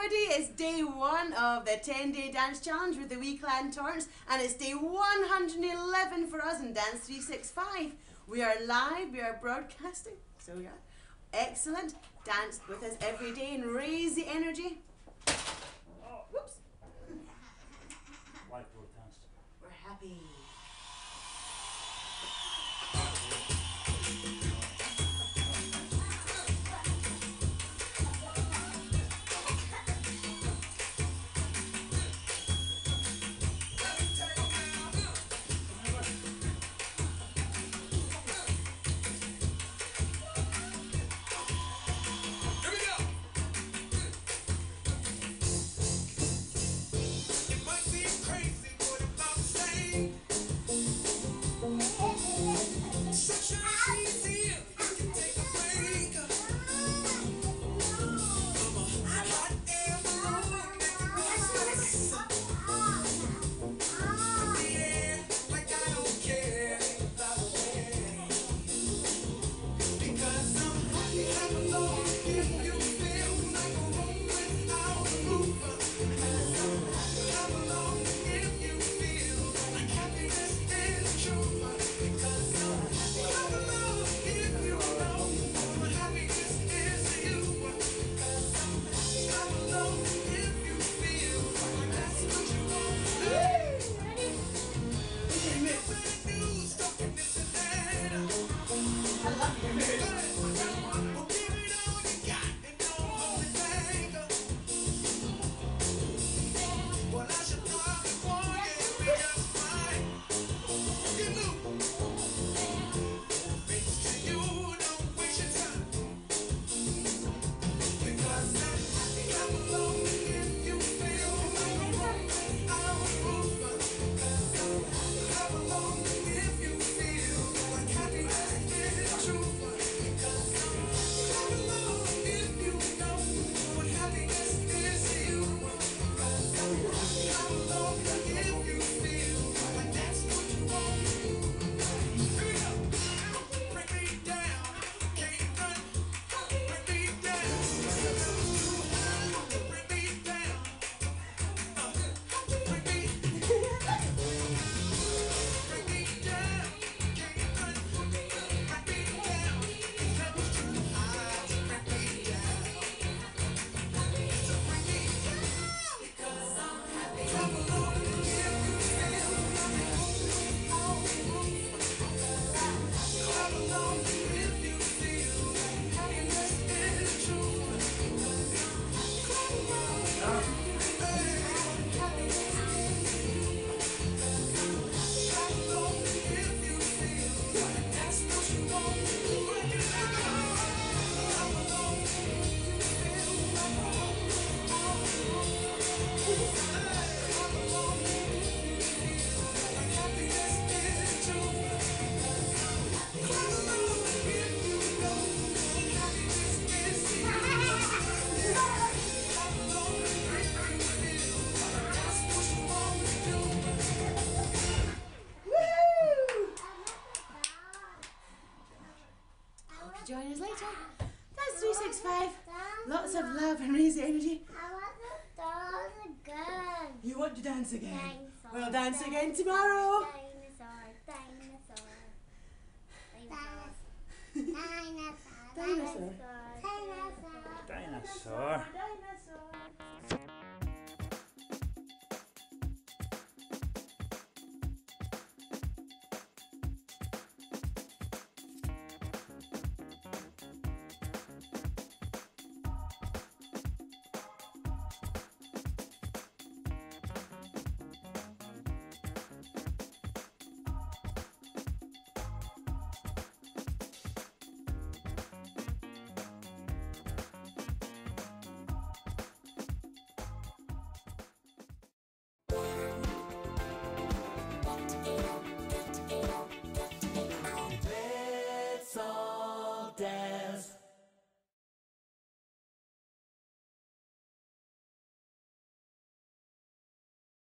everybody, it's day 1 of the 10-day dance challenge with the wee Clan Torrance, and it's day 111 for us in Dance 365. We are live, we are broadcasting, so we are. Excellent. Dance with us every day and raise the energy. Whoops. Live broadcast. We're happy. Join us later. That's 365. Lots of love and raise the energy. I want to dance again. You want to dance again? Dinosaur, We'll dance again tomorrow. Dinosaur. Dinosaur. Dinosaur. Dinosaur.